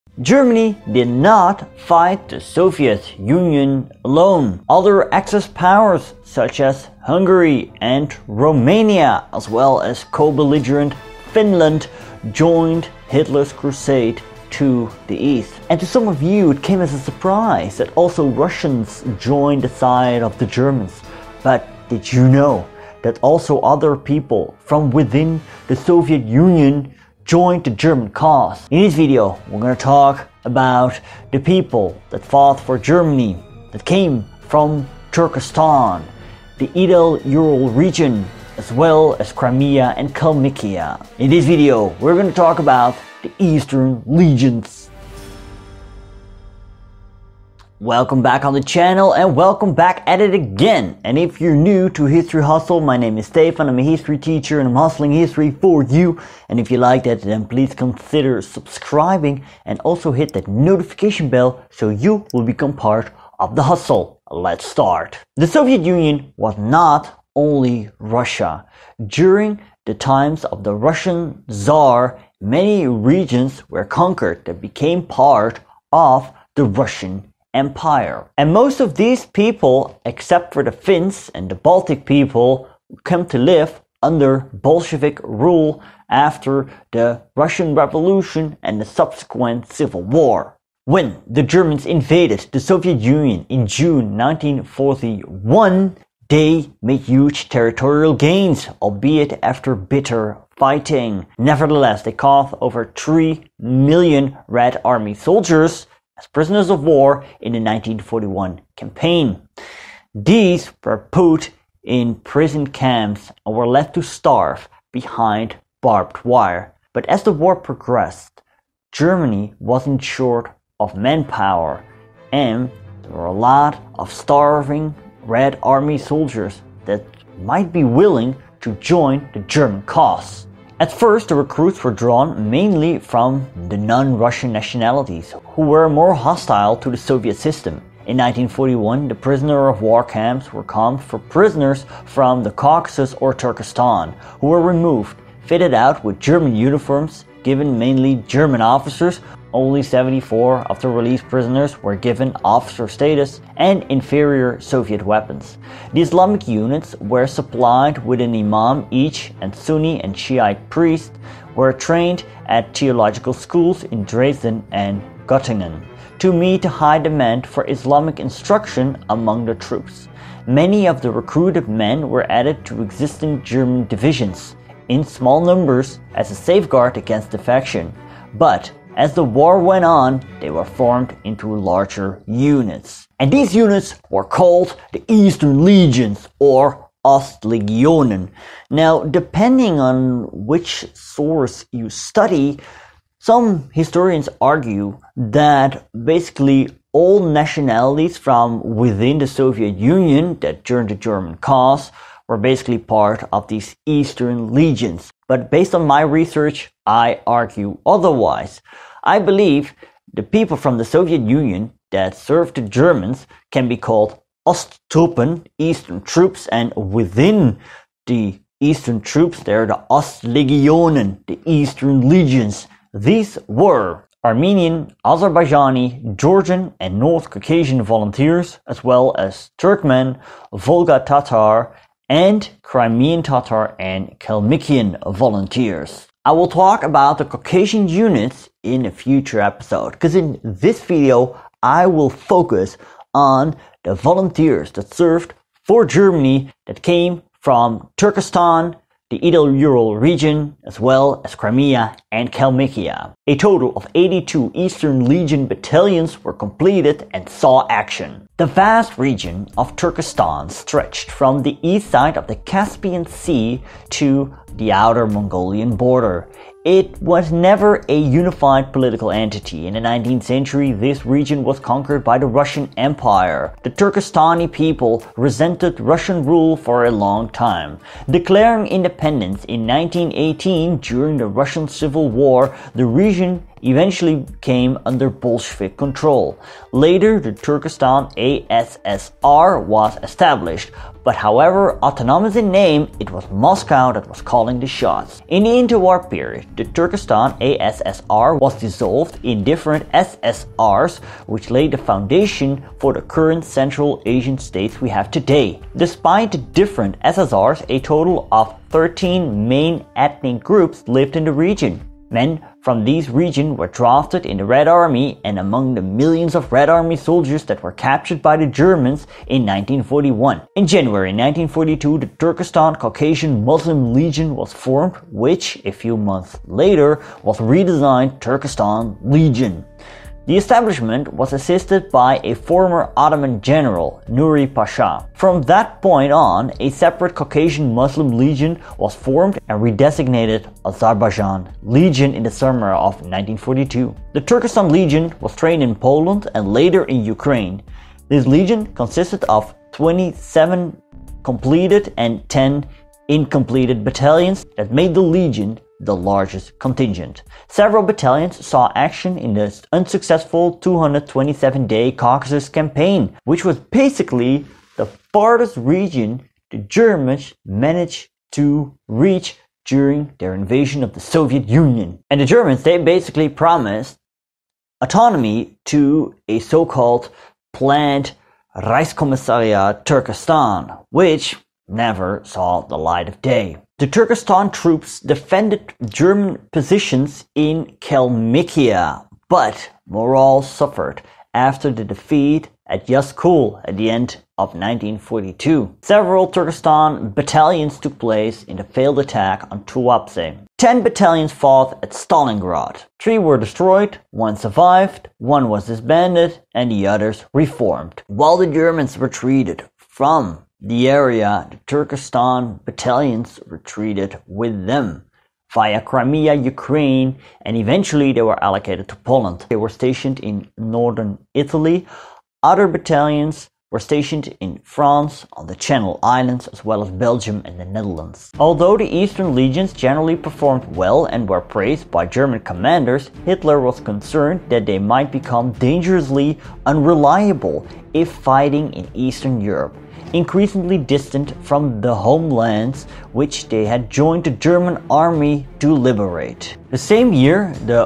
Germany did not fight the Soviet Union alone. Other Axis powers such as Hungary and Romania, as well as co-belligerent Finland, joined Hitler's crusade to the east. And to some of you it came as a surprise that also Russians joined the side of the Germans. But did you know that also other people from within the Soviet Union joined the German cause? In this video we're going to talk about the people that fought for Germany, that came from Turkestan, the Idel-Ural region, as well as Crimea and Kalmykia. In this video we're going to talk about the Eastern Legions. Welcome back on the channel and welcome back at it again. And if you're new to History Hustle, my name is Stefan, I'm a history teacher and I'm hustling history for you. And if you like that, then please consider subscribing and also hit that notification bell so you will become part of the hustle. Let's start. The Soviet Union was not only Russia. During the times of the Russian Tsar, many regions were conquered that became part of the Russian Empire. And most of these people, except for the Finns and the Baltic people, came to live under Bolshevik rule after the Russian Revolution and the subsequent Civil War. When the Germans invaded the Soviet Union in June 1941, they made huge territorial gains, albeit after bitter fighting. Nevertheless, they caught over 3 million Red Army soldiers as prisoners of war in the 1941 campaign. These were put in prison camps and were left to starve behind barbed wire. But as the war progressed, Germany wasn't short of manpower, and there were a lot of starving Red Army soldiers that might be willing to join the German cause. At first, the recruits were drawn mainly from the non-Russian nationalities who were more hostile to the Soviet system. In 1941, the prisoner of war camps were camped for prisoners from the Caucasus or Turkestan who were removed, fitted out with German uniforms, given mainly German officers. Only 74 of the released prisoners were given officer status and inferior Soviet weapons. The Islamic units were supplied with an imam each, and Sunni and Shiite priests were trained at theological schools in Dresden and Göttingen to meet the high demand for Islamic instruction among the troops. Many of the recruited men were added to existing German divisions in small numbers as a safeguard against defection, but as the war went on, they were formed into larger units. And these units were called the Eastern Legions or Ostlegionen. Now, depending on which source you study, some historians argue that basically all nationalities from within the Soviet Union that joined the German cause were basically part of these Eastern Legions. But based on my research, I argue otherwise. I believe the people from the Soviet Union that served the Germans can be called Osttruppen, Eastern troops, and within the Eastern troops there are the Ostlegionen, the Eastern Legions. These were Armenian, Azerbaijani, Georgian, and North Caucasian volunteers, as well as Turkmen, Volga Tatar, and Crimean Tatar and Kalmykian volunteers. I will talk about the Caucasian units in a future episode, because in this video I will focus on the volunteers that served for Germany that came from Turkestan, the Idel-Ural region, as well as Crimea and Kalmykia. A total of 82 Eastern Legion battalions were completed and saw action. The vast region of Turkestan stretched from the east side of the Caspian Sea to the outer Mongolian border. It was never a unified political entity. In the 19th century, this region was conquered by the Russian Empire. The Turkestani people resented Russian rule for a long time. Declaring independence in 1918 during the Russian Civil War, the region eventually came under Bolshevik control. Later, the Turkestan ASSR was established, but however autonomous in name, it was Moscow that was calling the shots. In the interwar period, the Turkestan ASSR was dissolved in different SSRs, which laid the foundation for the current Central Asian states we have today. Despite the different SSRs, a total of 13 main ethnic groups lived in the region. Men from these regions were drafted in the Red Army, and among the millions of Red Army soldiers that were captured by the Germans in 1941. In January 1942, the Turkestan Caucasian Muslim Legion was formed, which a few months later was redesigned Turkestan Legion. The establishment was assisted by a former Ottoman general, Nuri Pasha. From that point on, a separate Caucasian Muslim Legion was formed and redesignated Azerbaijan Legion in the summer of 1942. The Turkestan Legion was trained in Poland and later in Ukraine. This legion consisted of 27 completed and 10 incompleted battalions that made the legion the largest contingent. Several battalions saw action in the unsuccessful 227-day Caucasus campaign, which was basically the farthest region the Germans managed to reach during their invasion of the Soviet Union. And the Germans, they basically promised autonomy to a so-called planned Reichskommissariat Turkestan, which never saw the light of day. The Turkestan troops defended German positions in Kalmykia, but morale suffered after the defeat at Yaskul at the end of 1942. Several Turkestan battalions took place in the failed attack on Tuapse. 10 battalions fought at Stalingrad. 3 were destroyed, 1 survived, 1 was disbanded, and the others reformed. While the Germans retreated from the area, the Turkestan battalions retreated with them via Crimea, Ukraine, and eventually they were allocated to Poland. They were stationed in northern Italy. Other battalions were stationed in France, on the Channel Islands, as well as Belgium and the Netherlands. Although the Eastern legions generally performed well and were praised by German commanders, Hitler was concerned that they might become dangerously unreliable if fighting in Eastern Europe, increasingly distant from the homelands which they had joined the German army to liberate. The same year, the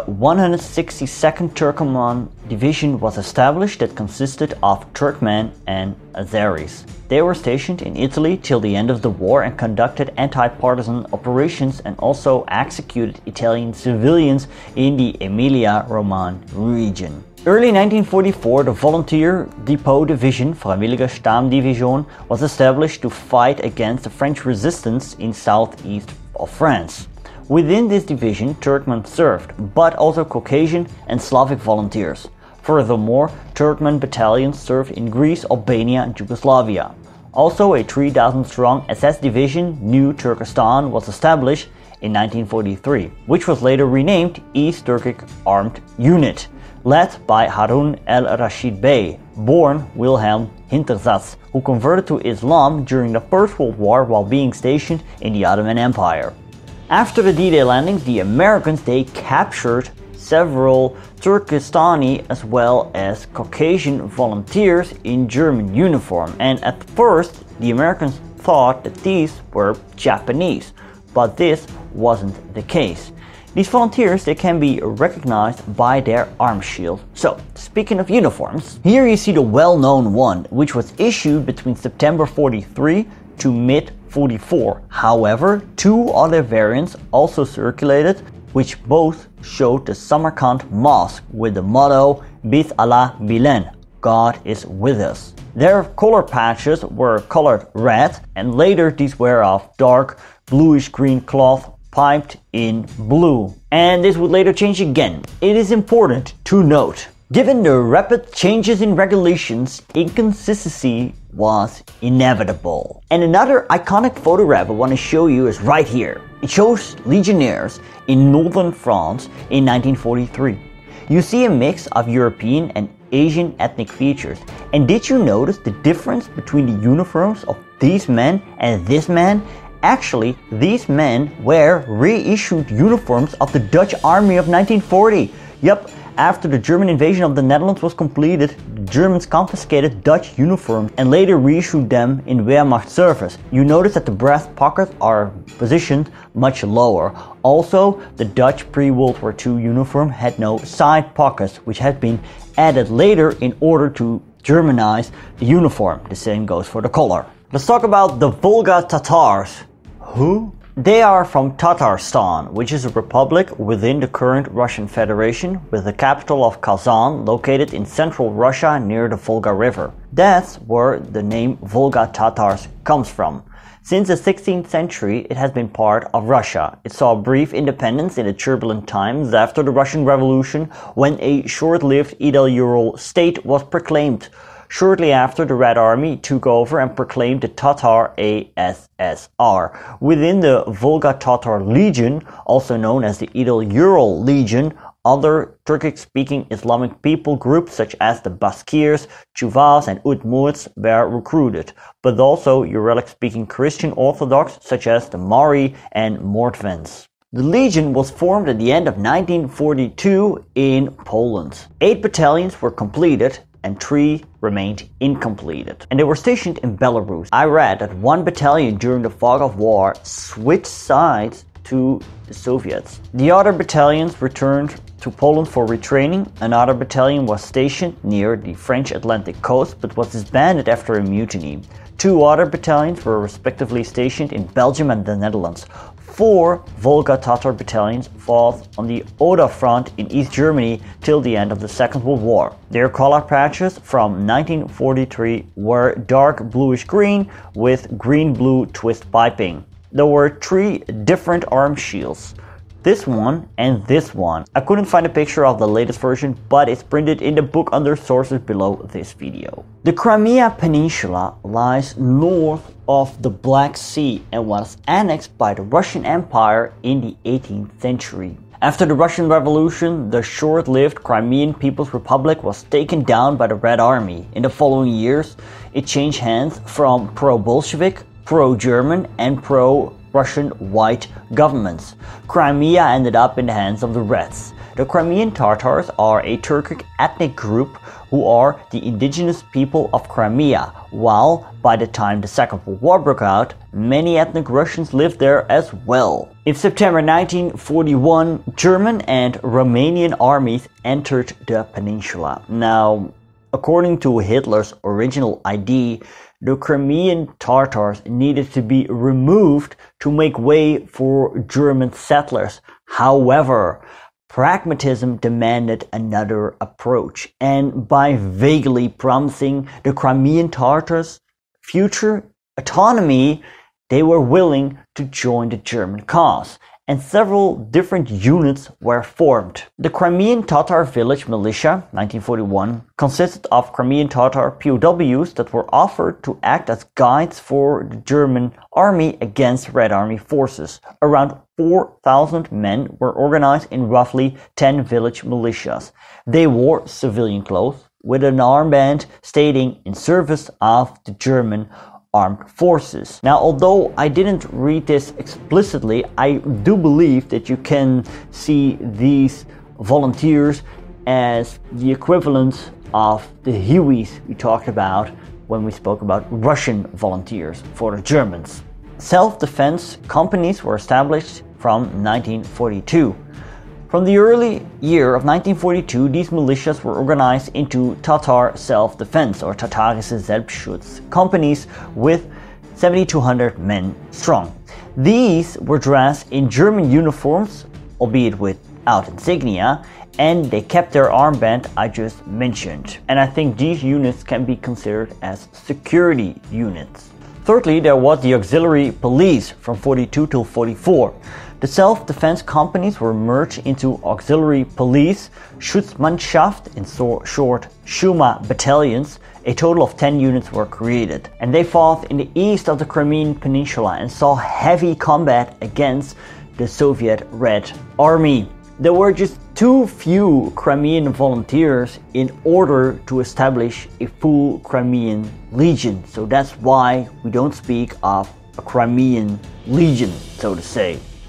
162nd Turkoman Division was established that consisted of Turkmen and Azeris. They were stationed in Italy till the end of the war and conducted anti-partisan operations and also executed Italian civilians in the Emilia-Romagna region. Early 1944, the Volunteer Depot Division, Freiwillige Stammdivision, was established to fight against the French resistance in southeast of France. Within this division, Turkmen served, but also Caucasian and Slavic volunteers. Furthermore, Turkmen battalions served in Greece, Albania, and Yugoslavia. Also, a 3,000-strong SS division, New Turkestan, was established in 1943, which was later renamed East Turkic Armed Unit, led by Harun el-Rashid Bey, born Wilhelm Hinterzas, who converted to Islam during the First World War while being stationed in the Ottoman Empire. After the D-Day landings, the Americans, they captured several Turkestani as well as Caucasian volunteers in German uniform, and at first the Americans thought that these were Japanese, but this wasn't the case. These volunteers, they can be recognized by their arm shield. So, speaking of uniforms, here you see the well-known one, which was issued between September 43 to mid-44. However, 2 other variants also circulated, which both showed the Samarkand Mosque with the motto Bith Allah Bilen, God is with us. Their color patches were colored red, and later these were of dark bluish-green cloth piped in blue. And this would later change again. It is important to note, given the rapid changes in regulations, inconsistency was inevitable. And another iconic photograph I want to show you is right here. It shows legionnaires in northern France in 1943. You see a mix of European and Asian ethnic features. And did you notice the difference between the uniforms of these men and this man? Actually, these men wear reissued uniforms of the Dutch Army of 1940. Yep, after the German invasion of the Netherlands was completed, the Germans confiscated Dutch uniforms and later reissued them in Wehrmacht service. You notice that the brass pockets are positioned much lower. Also, the Dutch pre-World War II uniform had no side pockets, which had been added later in order to Germanize the uniform. The same goes for the collar. Let's talk about the Volga Tatars. Who? They are from Tatarstan, which is a republic within the current Russian Federation, with the capital of Kazan located in central Russia near the Volga River. That's where the name Volga Tatars comes from. Since the 16th century, it has been part of Russia. It saw a brief independence in the turbulent times after the Russian Revolution, when a short-lived Idel-Ural state was proclaimed. Shortly after, the Red Army took over and proclaimed the Tatar ASSR. Within the Volga Tatar Legion, also known as the Idel-Ural Legion, other Turkic-speaking Islamic people groups such as the Baskirs, Chuvas and Udmurts were recruited, but also Uralic-speaking Christian Orthodox such as the Mari and Mordvins. The Legion was formed at the end of 1942 in Poland. 8 battalions were completed and 3 remained incompleted. And they were stationed in Belarus. I read that 1 battalion during the fog of war switched sides to the Soviets. The other battalions returned to Poland for retraining. Another battalion was stationed near the French Atlantic coast but was disbanded after a mutiny. 2 other battalions were respectively stationed in Belgium and the Netherlands. 4 Volga Tatar battalions fought on the Oder front in East Germany till the end of the Second World War. Their collar patches from 1943 were dark bluish-green with green-blue twist piping. There were 3 different arm shields. This one and this one. I couldn't find a picture of the latest version, but it's printed in the book under sources below this video. The Crimea Peninsula lies north of the Black Sea and was annexed by the Russian Empire in the 18th century. After the Russian Revolution, the short-lived Crimean People's Republic was taken down by the Red Army. In the following years, it changed hands from pro-Bolshevik, pro-German and pro-Russian white governments. Crimea ended up in the hands of the Reds. The Crimean Tatars are a Turkic ethnic group who are the indigenous people of Crimea, while by the time the Second World War broke out, many ethnic Russians lived there as well. In September 1941, German and Romanian armies entered the peninsula. Now, according to Hitler's original ID, the Crimean Tatars needed to be removed to make way for German settlers. However, pragmatism demanded another approach, and by vaguely promising the Crimean Tatars future autonomy, they were willing to join the German cause, and several different units were formed. The Crimean Tatar Village Militia, 1941, consisted of Crimean Tatar POWs that were offered to act as guides for the German army against Red Army forces. Around 4,000 men were organized in roughly 10 village militias. They wore civilian clothes with an armband stating "in service of the German armed forces." Now, although I didn't read this explicitly, I do believe that you can see these volunteers as the equivalent of the Hueys we talked about when we spoke about Russian volunteers for the Germans. Self-defense companies were established from 1942. From the early year of 1942, these militias were organized into Tatar self-defense or Tatarische Selbstschutz companies with 7,200 men strong. These were dressed in German uniforms, albeit without insignia, and they kept their armband I just mentioned. And I think these units can be considered as security units. Thirdly, there was the auxiliary police from 42 till 44. The self-defense companies were merged into auxiliary police, Schutzmannschaft, in short, Shuma battalions. A total of 10 units were created, and they fought in the east of the Crimean Peninsula and saw heavy combat against the Soviet Red Army. There were just too few Crimean volunteers in order to establish a full Crimean Legion, so that's why we don't speak of a Crimean Legion, so to say.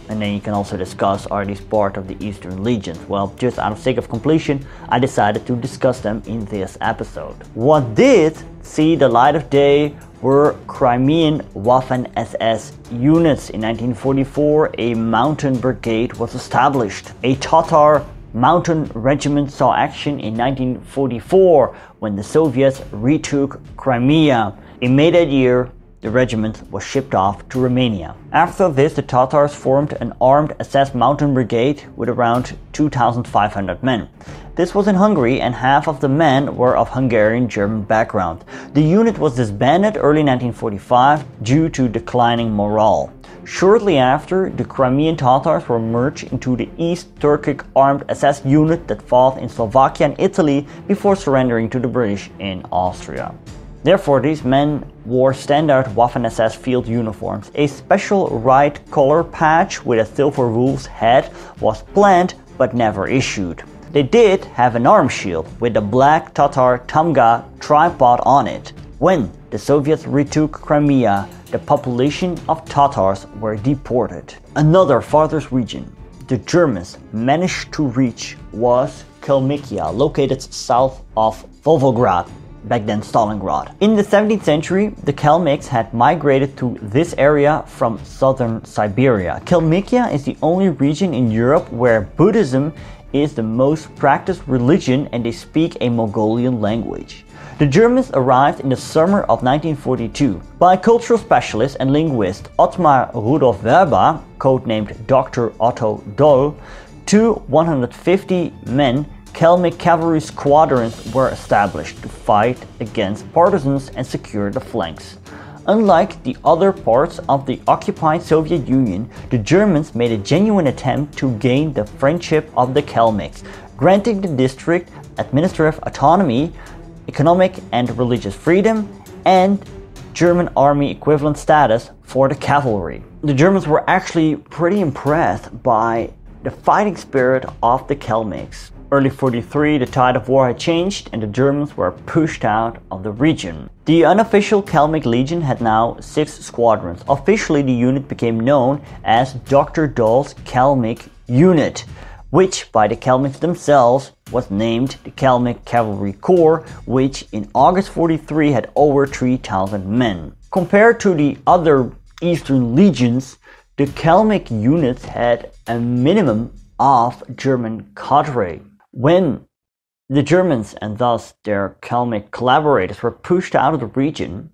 And then you can also discuss, are these part of the Eastern Legions? Well, just out of sake of completion, I decided to discuss them in this episode. What did see the light of day were Crimean Waffen-SS units. In 1944, a mountain brigade was established. A Tatar mountain regiment saw action in 1944 when the Soviets retook Crimea. In May that year, the regiment was shipped off to Romania. After this, the Tatars formed an armed SS mountain brigade with around 2,500 men. This was in Hungary, and half of the men were of Hungarian-German background. The unit was disbanded early 1945 due to declining morale. Shortly after, the Crimean Tatars were merged into the East Turkic Armed SS unit that fought in Slovakia and Italy before surrendering to the British in Austria. Therefore, these men wore standard Waffen-SS field uniforms. A special right collar patch with a silver wolf's head was planned but never issued. They did have an arm shield with a black Tatar Tamga tripod on it. When the Soviets retook Crimea, the population of Tatars were deported. Another farthest region the Germans managed to reach was Kalmykia, located south of Volgograd, back then Stalingrad. In the 17th century, the Kalmyks had migrated to this area from southern Siberia. Kalmykia is the only region in Europe where Buddhism is the most practiced religion, and they speak a Mongolian language. The Germans arrived in the summer of 1942. Bicultural specialist and linguist Ottmar Rudolf Werber, codenamed Dr. Otto Doll, 150 men Kalmyk cavalry squadrons were established to fight against partisans and secure the flanks. Unlike the other parts of the occupied Soviet Union, the Germans made a genuine attempt to gain the friendship of the Kalmyks, granting the district administrative autonomy, economic and religious freedom, and German army equivalent status for the cavalry. The Germans were actually pretty impressed by the fighting spirit of the Kalmyks. Early 43, the tide of war had changed and the Germans were pushed out of the region. The unofficial Kalmyk Legion had now 6 squadrons. Officially, the unit became known as Dr. Doll's Kalmyk Unit, which by the Kalmyks themselves was named the Kalmyk Cavalry Corps, which in August 43 had over 3,000 men. Compared to the other Eastern legions, the Kalmyk units had a minimum of German cadre. When the Germans and thus their Kalmyk collaborators were pushed out of the region,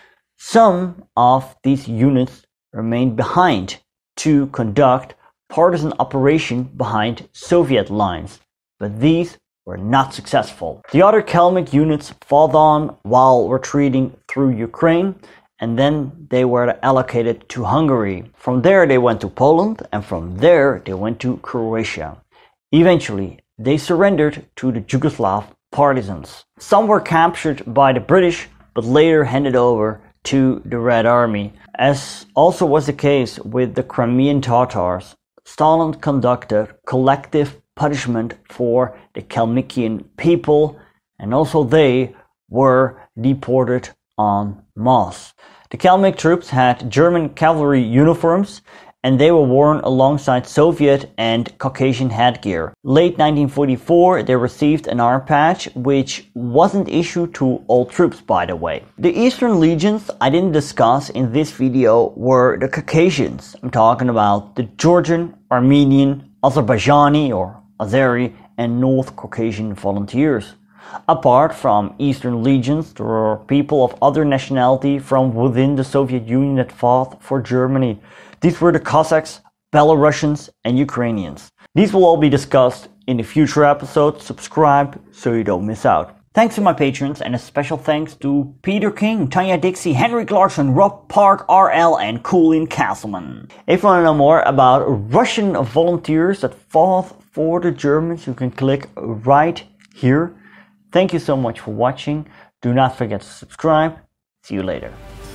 some of these units remained behind to conduct partisan operation behind Soviet lines, but these were not successful. The other Kalmyk units fought on while retreating through Ukraine, and then they were allocated to Hungary. From there they went to Poland, and from there they went to Croatia. Eventually, they surrendered to the Yugoslav partisans. Some were captured by the British, but later handed over to the Red Army. As also was the case with the Crimean Tatars, Stalin conducted collective punishment for the Kalmykian people, and also they were deported en masse. The Kalmyk troops had German cavalry uniforms, and they were worn alongside Soviet and Caucasian headgear. Late 1944, they received an arm patch, which wasn't issued to all troops, by the way. The Eastern legions I didn't discuss in this video were the Caucasians. I'm talking about the Georgian, Armenian, Azerbaijani or Azeri, and North Caucasian volunteers. Apart from Eastern legions, there were people of other nationality from within the Soviet Union that fought for Germany. These were the Cossacks, Belarusians, and Ukrainians. These will all be discussed in the future episodes. Subscribe so you don't miss out. Thanks to my patrons, and a special thanks to Peter King, Tanya Dixie, Henrik Larsson, Rob Park, RL, and Colin Castleman. If you want to know more about Russian volunteers that fought for the Germans, you can click right here. Thank you so much for watching. Do not forget to subscribe. See you later.